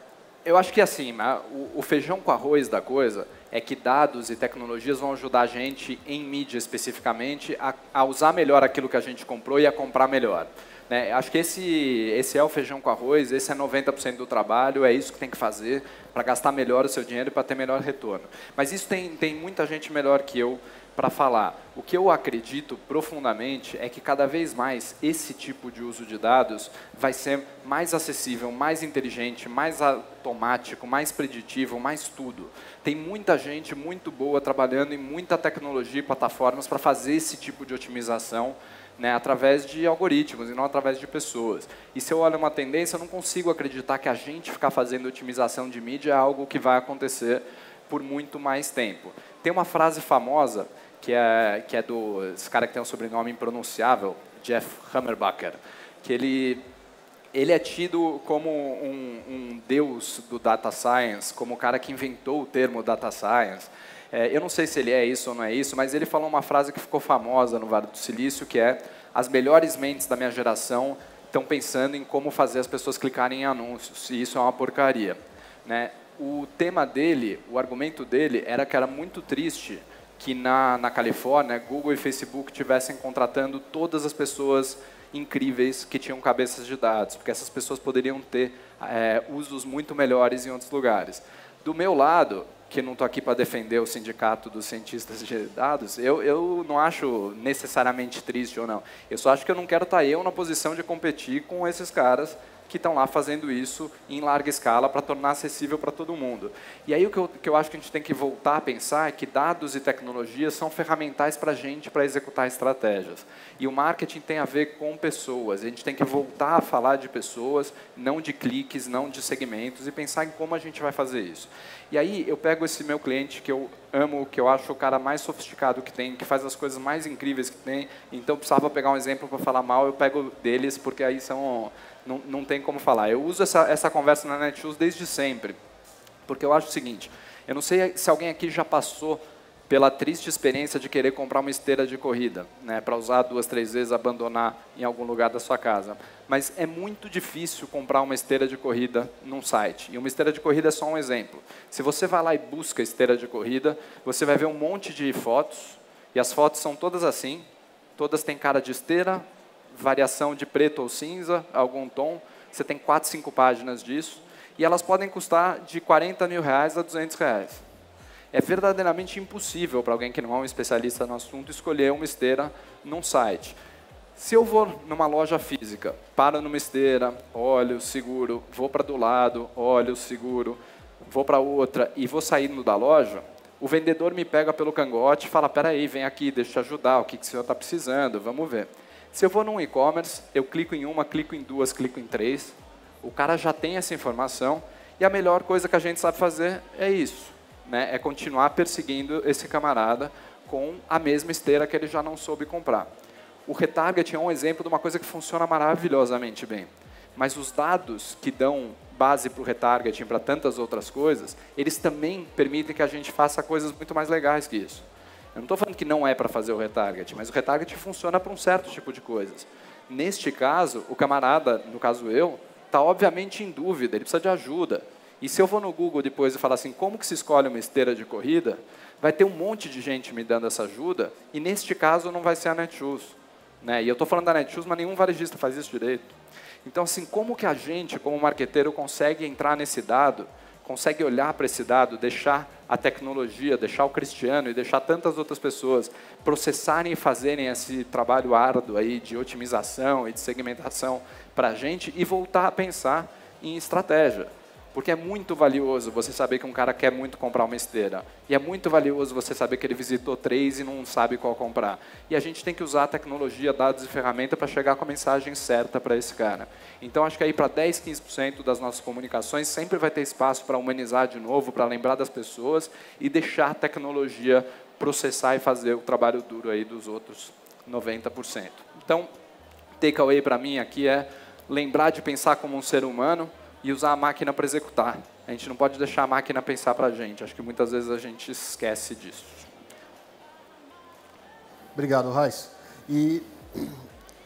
Eu acho que assim, o feijão com arroz da coisa é que dados e tecnologias vão ajudar a gente, em mídia especificamente, a, a usar melhor aquilo que a gente comprou e a comprar melhor. Né? Acho que esse, esse é o feijão com arroz, esse é noventa por cento do trabalho, é isso que tem que fazer para gastar melhor o seu dinheiro e para ter melhor retorno. Mas isso tem, tem muita gente melhor que eu para falar. O que eu acredito profundamente é que cada vez mais esse tipo de uso de dados vai ser mais acessível, mais inteligente, mais automático, mais preditivo, mais tudo. Tem muita gente muito boa trabalhando em muita tecnologia e plataformas para fazer esse tipo de otimização, né, através de algoritmos e não através de pessoas. E se eu olho uma tendência, eu não consigo acreditar que a gente ficar fazendo otimização de mídia é algo que vai acontecer por muito mais tempo. Tem uma frase famosa que é, que é do esse cara que tem um sobrenome impronunciável, Jeff Hammerbacher, que ele, ele é tido como um, um deus do data science, como o cara que inventou o termo data science. É, eu não sei se ele é isso ou não é isso, mas ele falou uma frase que ficou famosa no Vale do Silício, que é: as melhores mentes da minha geração estão pensando em como fazer as pessoas clicarem em anúncios, e isso é uma porcaria. Né? O tema dele, o argumento dele, era que era muito triste que na, na Califórnia, Google e Facebook estivessem contratando todas as pessoas incríveis que tinham cabeças de dados, porque essas pessoas poderiam ter é, usos muito melhores em outros lugares. Do meu lado, que não estou aqui para defender o sindicato dos cientistas de dados, eu, eu não acho necessariamente triste ou não. Eu só acho que eu não quero estar eu na posição de competir com esses caras que estão lá fazendo isso em larga escala para tornar acessível para todo mundo. E aí o que eu, que eu acho que a gente tem que voltar a pensar é que dados e tecnologias são ferramentais para a gente para executar estratégias. E o marketing tem a ver com pessoas. A gente tem que voltar a falar de pessoas, não de cliques, não de segmentos, e pensar em como a gente vai fazer isso. E aí eu pego esse meu cliente que eu amo, que eu acho o cara mais sofisticado que tem, que faz as coisas mais incríveis que tem, então precisava pegar um exemplo para falar mal, eu pego deles, porque aí são... Não, não tem como falar. Eu uso essa, essa conversa na Netshoes desde sempre, porque eu acho o seguinte, eu não sei se alguém aqui já passou pela triste experiência de querer comprar uma esteira de corrida, né, para usar duas, três vezes, abandonar em algum lugar da sua casa. Mas é muito difícil comprar uma esteira de corrida num site. E uma esteira de corrida é só um exemplo. Se você vai lá e busca esteira de corrida, você vai ver um monte de fotos, e as fotos são todas assim, todas têm cara de esteira, variação de preto ou cinza, algum tom. Você tem quatro, cinco páginas disso. E elas podem custar de quarenta mil reais a duzentos reais. É verdadeiramente impossível para alguém que não é um especialista no assunto escolher uma esteira num site. Se eu vou numa loja física, paro numa esteira, olho, seguro, vou para do lado, olho, seguro, vou para outra e vou saindo da loja, o vendedor me pega pelo cangote e fala: espera aí, vem aqui, deixa eu te ajudar, o que, que o senhor está precisando, vamos ver. Se eu vou num e-commerce, eu clico em uma, clico em duas, clico em três, o cara já tem essa informação e a melhor coisa que a gente sabe fazer é isso, né? É continuar perseguindo esse camarada com a mesma esteira que ele já não soube comprar. O retargeting é um exemplo de uma coisa que funciona maravilhosamente bem, mas os dados que dão base para o retargeting, para tantas outras coisas, eles também permitem que a gente faça coisas muito mais legais que isso. Eu não estou falando que não é para fazer o retargeting, mas o retargeting funciona para um certo tipo de coisas. Neste caso, o camarada, no caso eu, está obviamente em dúvida, ele precisa de ajuda. E se eu vou no Google depois e falar assim, como que se escolhe uma esteira de corrida, vai ter um monte de gente me dando essa ajuda, e neste caso não vai ser a Netshoes. Né? E eu estou falando da Netshoes, mas nenhum varejista faz isso direito. Então, assim, como que a gente, como marqueteiro, consegue entrar nesse dado, consegue olhar para esse dado, deixar a tecnologia, deixar o Cristiano e deixar tantas outras pessoas processarem e fazerem esse trabalho árduo aí de otimização e de segmentação para a gente e voltar a pensar em estratégia. Porque é muito valioso você saber que um cara quer muito comprar uma esteira. E é muito valioso você saber que ele visitou três e não sabe qual comprar. E a gente tem que usar a tecnologia, dados e ferramenta para chegar com a mensagem certa para esse cara. Então, acho que aí para dez, quinze por cento das nossas comunicações sempre vai ter espaço para humanizar de novo, para lembrar das pessoas e deixar a tecnologia processar e fazer o trabalho duro aí dos outros noventa por cento. Então, takeaway para mim aqui é lembrar de pensar como um ser humano e usar a máquina para executar. A gente não pode deixar a máquina pensar para a gente. Acho que muitas vezes a gente esquece disso. Obrigado, Raiz. E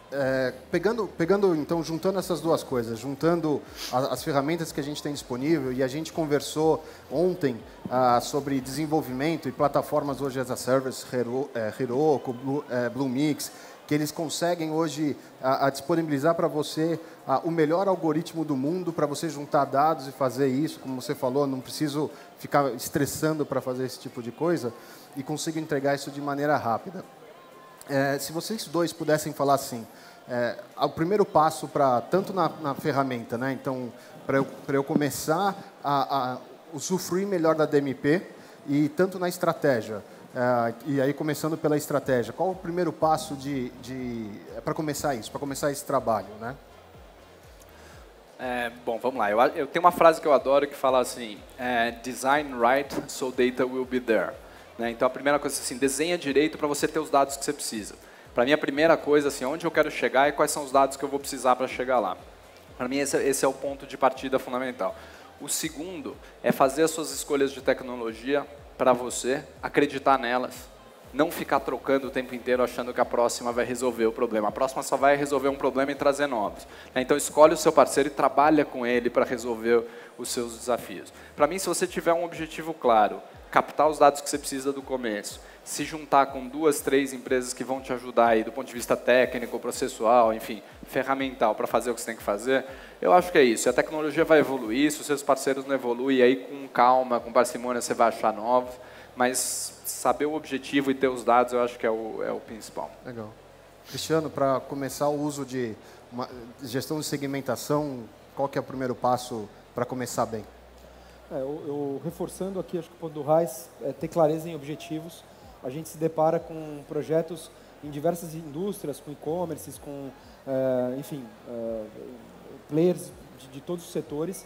é, pegando, pegando, então, juntando essas duas coisas, juntando a, as ferramentas que a gente tem disponível, e a gente conversou ontem ah, sobre desenvolvimento e plataformas hoje as a service, Hero, é, Heroku, Blue, é, Bluemix, que eles conseguem hoje a, a disponibilizar para você a, o melhor algoritmo do mundo para você juntar dados e fazer isso, como você falou, não preciso ficar estressando para fazer esse tipo de coisa, e consigo entregar isso de maneira rápida. É, se vocês dois pudessem falar assim, é, o primeiro passo para tanto na, na ferramenta, né? Então, para eu, para eu começar a, a usufruir melhor da D M P, e tanto na estratégia. Uh, e aí, começando pela estratégia, qual o primeiro passo de, de, para começar isso, para começar esse trabalho, né? É, bom, vamos lá. Eu, eu tenho uma frase que eu adoro que fala assim, é, design right so data will be there. Né? Então, a primeira coisa assim, desenha direito para você ter os dados que você precisa. Para mim, a primeira coisa, assim, onde eu quero chegar e quais são os dados que eu vou precisar para chegar lá. Para mim, esse, esse é o ponto de partida fundamental. O segundo é fazer as suas escolhas de tecnologia para você, acreditar nelas, não ficar trocando o tempo inteiro achando que a próxima vai resolver o problema. A próxima só vai resolver um problema e trazer novos. Então, escolhe o seu parceiro e trabalha com ele para resolver os seus desafios. Para mim, se você tiver um objetivo claro, captar os dados que você precisa do começo, se juntar com duas, três empresas que vão te ajudar aí do ponto de vista técnico, processual, enfim, ferramental para fazer o que você tem que fazer, eu acho que é isso. A tecnologia vai evoluir, se os seus parceiros não evoluem, aí com calma, com parcimônia, você vai achar novos, mas saber o objetivo e ter os dados, eu acho que é o, é o principal. Legal. Cristiano, para começar o uso de uma, gestão de segmentação, qual que é o primeiro passo para começar bem? É, eu, eu, reforçando aqui, acho que o ponto do Raiz é ter clareza em objetivos. A gente se depara com projetos em diversas indústrias, com e-commerces, com, é, enfim, é, players de, de todos os setores.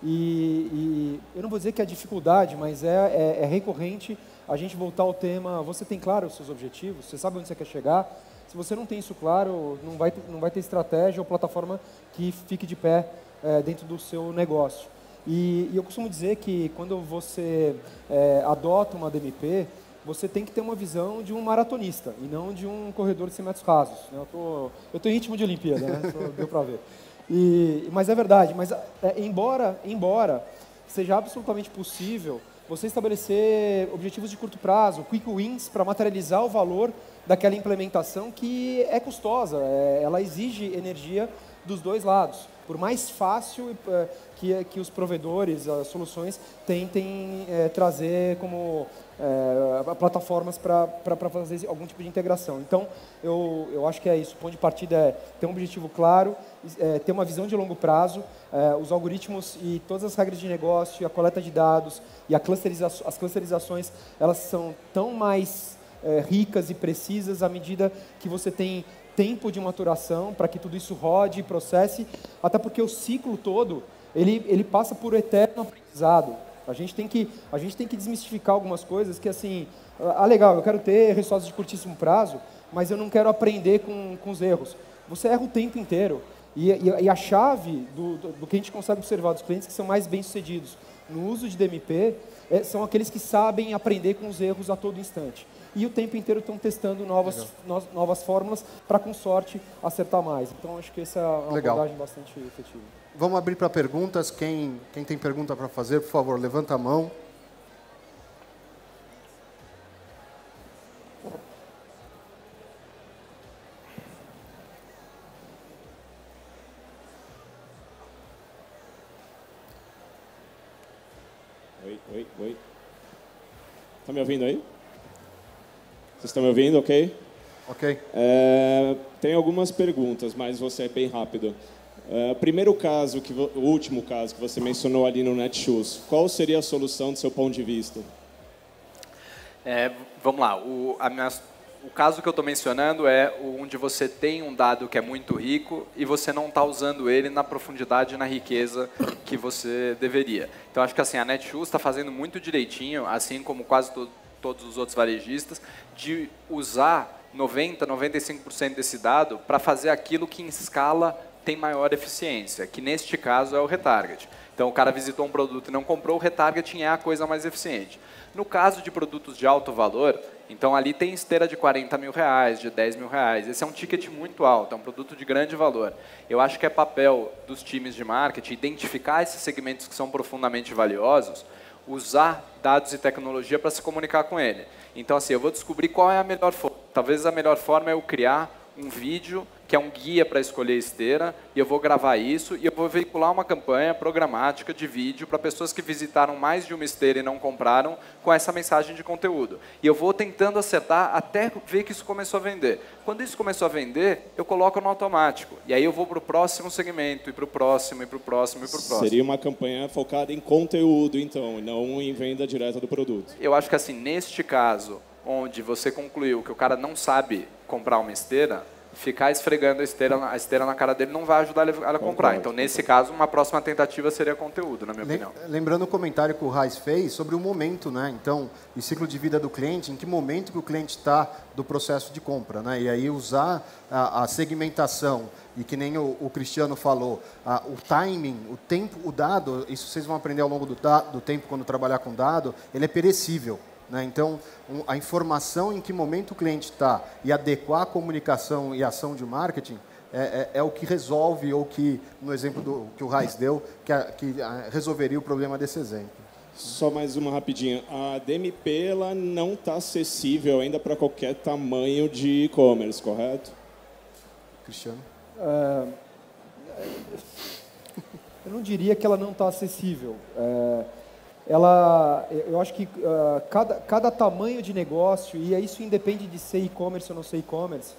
E, e eu não vou dizer que é dificuldade, mas é, é, é recorrente a gente voltar ao tema, você tem claro os seus objetivos? Você sabe onde você quer chegar? Se você não tem isso claro, não vai, não vai ter estratégia ou plataforma que fique de pé é, dentro do seu negócio. E, e eu costumo dizer que quando você é, adota uma D M P, você tem que ter uma visão de um maratonista e não de um corredor de cem metros rasos. Eu tô, eu tô em ritmo de Olimpíada, né? Deu para ver. E, mas é verdade, mas é, embora, embora seja absolutamente possível você estabelecer objetivos de curto prazo, quick wins, para materializar o valor daquela implementação que é custosa, é, ela exige energia dos dois lados. Por mais fácil é, que, que os provedores, as soluções, tentem é, trazer como é, plataformas para fazer algum tipo de integração. Então, eu, eu acho que é isso. O ponto de partida é ter um objetivo claro, é, ter uma visão de longo prazo, é, os algoritmos e todas as regras de negócio, a coleta de dados e a clusteriza as clusterizações, elas são tão mais é, ricas e precisas à medida que você tem tempo de maturação para que tudo isso rode e processe, até porque o ciclo todo, ele, ele passa por eterno aprendizado. A gente tem que, a gente tem que desmistificar algumas coisas que, assim, ah, legal, eu quero ter resultados de curtíssimo prazo, mas eu não quero aprender com, com os erros. Você erra o tempo inteiro. E, e, e a chave do, do, do que a gente consegue observar dos clientes que são mais bem-sucedidos no uso de D M P é, são aqueles que sabem aprender com os erros a todo instante. E o tempo inteiro estão testando novas, no, novas fórmulas para, com sorte, acertar mais. Então, acho que essa é uma Legal. abordagem bastante efetiva. Vamos abrir para perguntas. Quem, quem tem pergunta para fazer, por favor, levanta a mão. Oi, oi, oi. Tá me ouvindo aí? Vocês estão me ouvindo, ok? Ok. É, tem algumas perguntas, mas vou ser bem rápido. É, primeiro caso, que o último caso que você mencionou ali no Netshoes, qual seria a solução do seu ponto de vista? É, vamos lá, o, a minha, o caso que eu estou mencionando é onde você tem um dado que é muito rico e você não está usando ele na profundidade e na riqueza que você deveria. Então, acho que assim, a Netshoes está fazendo muito direitinho, assim como quase todo, todos os outros varejistas, de usar noventa, noventa e cinco por cento desse dado para fazer aquilo que em escala tem maior eficiência, que neste caso é o retarget. Então, o cara visitou um produto e não comprou, o retargeting é a coisa mais eficiente. No caso de produtos de alto valor, então ali tem esteira de quarenta mil reais, de dez mil reais. Esse é um ticket muito alto, é um produto de grande valor. Eu acho que é papel dos times de marketing identificar esses segmentos que são profundamente valiosos, usar dados e tecnologia para se comunicar com ele. Então, assim, eu vou descobrir qual é a melhor forma. Talvez a melhor forma é eu criar um vídeo que é um guia para escolher esteira, e eu vou gravar isso, e eu vou veicular uma campanha programática de vídeo para pessoas que visitaram mais de uma esteira e não compraram, com essa mensagem de conteúdo. E eu vou tentando acertar até ver que isso começou a vender. Quando isso começou a vender, eu coloco no automático. E aí eu vou para o próximo segmento, e para o próximo, e para o próximo, e para o próximo. Seria uma campanha focada em conteúdo, então, e não em venda direta do produto. Eu acho que, assim, neste caso, onde você concluiu que o cara não sabe comprar uma esteira, ficar esfregando a esteira, a esteira na cara dele não vai ajudar ele a comprar. Então, nesse caso, uma próxima tentativa seria conteúdo, na minha opinião. Lembrando o comentário que o Raiz fez sobre o momento, né? Então, o ciclo de vida do cliente, em que momento que o cliente está do processo de compra, né? E aí usar a, a segmentação, e que nem o, o Cristiano falou, a, o timing, o tempo, o dado, isso vocês vão aprender ao longo do, da, do tempo quando trabalhar com dado, ele é perecível. Então, a informação em que momento o cliente está e adequar a comunicação e ação de marketing é, é, é o que resolve, ou que, no exemplo do, que o Raiz deu, que, a, que a, resolveria o problema desse exemplo. Só mais uma rapidinha. A D M P ela não está acessível ainda para qualquer tamanho de e-commerce, correto? Cristiano? É, eu não diria que ela não está acessível. É, ela, eu acho que uh, cada, cada tamanho de negócio, e isso independe de ser e-commerce ou não ser e-commerce,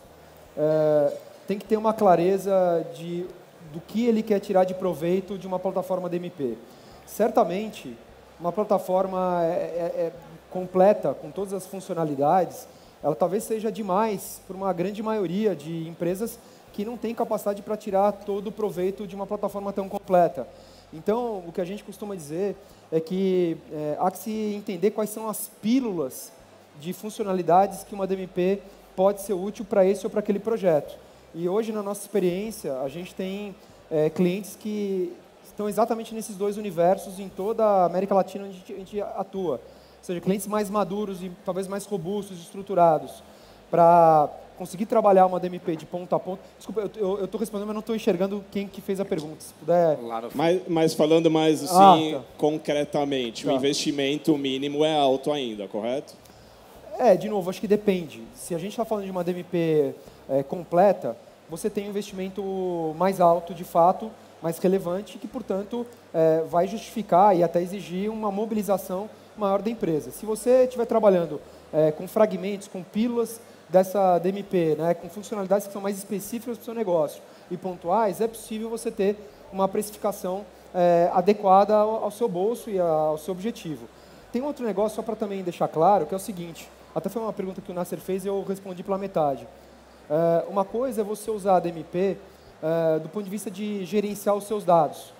uh, tem que ter uma clareza de, do que ele quer tirar de proveito de uma plataforma D M P. Certamente, uma plataforma é, é, é completa, com todas as funcionalidades, ela talvez seja demais para uma grande maioria de empresas que não tem capacidade para tirar todo o proveito de uma plataforma tão completa. Então, o que a gente costuma dizer é que é, há que se entender quais são as pílulas de funcionalidades que uma D M P pode ser útil para esse ou para aquele projeto. E hoje, na nossa experiência, a gente tem é, clientes que estão exatamente nesses dois universos em toda a América Latina onde a gente, a gente atua. Ou seja, clientes mais maduros e talvez mais robustos e estruturados para conseguir trabalhar uma D M P de ponta a ponta. Desculpa, eu estou respondendo, mas não estou enxergando quem que fez a pergunta. Se puder... Mas, mas falando mais assim, ah, tá. concretamente, tá. O investimento mínimo é alto ainda, correto? É, de novo, acho que depende. Se a gente está falando de uma D M P é, completa, você tem um investimento mais alto, de fato, mais relevante, que, portanto, é, vai justificar e até exigir uma mobilização maior da empresa. Se você estiver trabalhando é, com fragmentos, com pílulas dessa D M P, né, com funcionalidades que são mais específicas para o seu negócio e pontuais, é possível você ter uma precificação é, adequada ao, ao seu bolso e ao seu objetivo. Tem outro negócio, só para também deixar claro, que é o seguinte, até foi uma pergunta que o Nasser fez e eu respondi pela metade. É, uma coisa é você usar a D M P é, do ponto de vista de gerenciar os seus dados.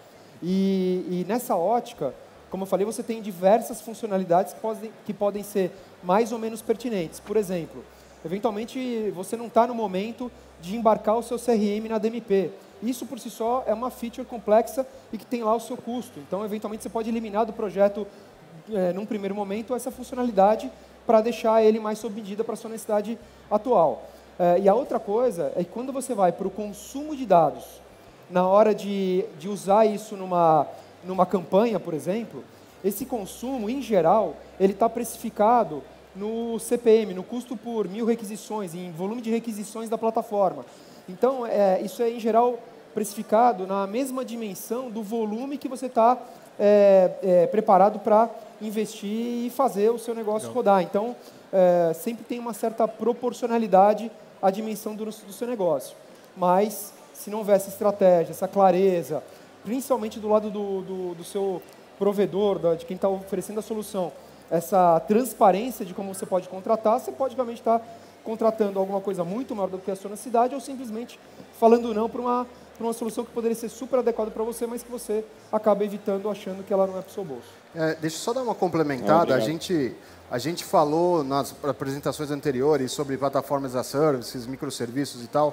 E, e nessa ótica, como eu falei, você tem diversas funcionalidades que podem, que podem ser mais ou menos pertinentes. Por exemplo, eventualmente você não está no momento de embarcar o seu C R M na D M P. Isso por si só é uma feature complexa e que tem lá o seu custo. Então, eventualmente, você pode eliminar do projeto, é, num primeiro momento, essa funcionalidade para deixar ele mais sob medida para a sua necessidade atual. É, e a outra coisa é que quando você vai para o consumo de dados, na hora de, de usar isso numa, numa campanha, por exemplo, esse consumo, em geral, ele está precificado no C P M, no custo por mil requisições, em volume de requisições da plataforma. Então, é, isso é, em geral, precificado na mesma dimensão do volume que você está é, é, preparado para investir e fazer o seu negócio Não. rodar. Então, é, sempre tem uma certa proporcionalidade à dimensão do, do seu negócio. Mas, se não houver essa estratégia, essa clareza, principalmente do lado do, do, do seu provedor, da, de quem está oferecendo a solução, essa transparência de como você pode contratar, você pode realmente estar contratando alguma coisa muito maior do que a sua necessidade ou simplesmente falando não para uma, para uma solução que poderia ser super adequada para você, mas que você acaba evitando achando que ela não é para o seu bolso. É, deixa eu só dar uma complementada. Ah, a, gente, a gente falou nas apresentações anteriores sobre plataformas as a services, microserviços e tal.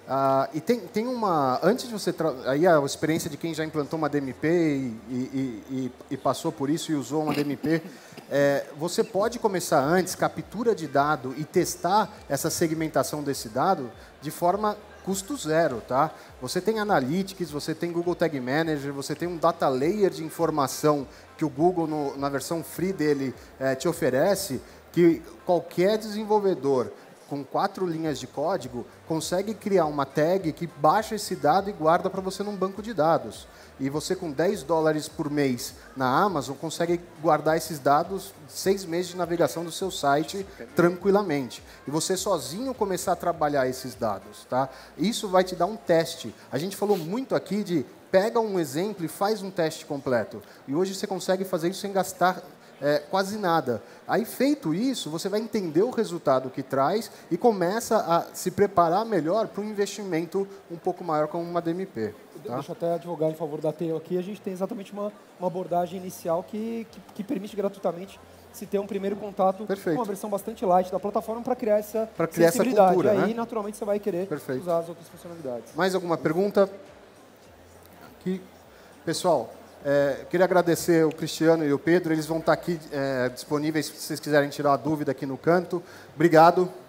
Ah, e tem, tem uma... Antes de você... Tra... Aí a experiência de quem já implantou uma D M P e, e, e, e passou por isso e usou uma D M P, é, você pode começar antes, captura de dado e testar essa segmentação desse dado de forma custo zero, tá? Você tem Analytics, você tem Google Tag Manager, você tem um data layer de informação que o Google, no, na versão free dele, é, te oferece, que qualquer desenvolvedor com quatro linhas de código consegue criar uma tag que baixa esse dado e guarda para você num banco de dados. E você, com dez dólares por mês na Amazon, consegue guardar esses dados seis meses de navegação do seu site tranquilamente. E você sozinho começar a trabalhar esses dados. Tá? Isso vai te dar um teste. A gente falou muito aqui de pega um exemplo e faz um teste completo. E hoje você consegue fazer isso sem gastar É, quase nada. Aí, feito isso, você vai entender o resultado que traz e começa a se preparar melhor para um investimento um pouco maior como uma D M P. Tá? Deixa eu até advogar em favor da Tail aqui. A gente tem exatamente uma, uma abordagem inicial que, que, que permite gratuitamente se ter um primeiro contato Perfeito. com uma versão bastante light da plataforma para criar essa pra criar sensibilidade. Essa cultura, e aí, né? naturalmente, você vai querer Perfeito. usar as outras funcionalidades. Mais alguma pergunta? Aqui. Pessoal, É, queria agradecer o Cristiano e o Pedro, eles vão estar aqui é, disponíveis se vocês quiserem tirar a dúvida aqui no canto. Obrigado.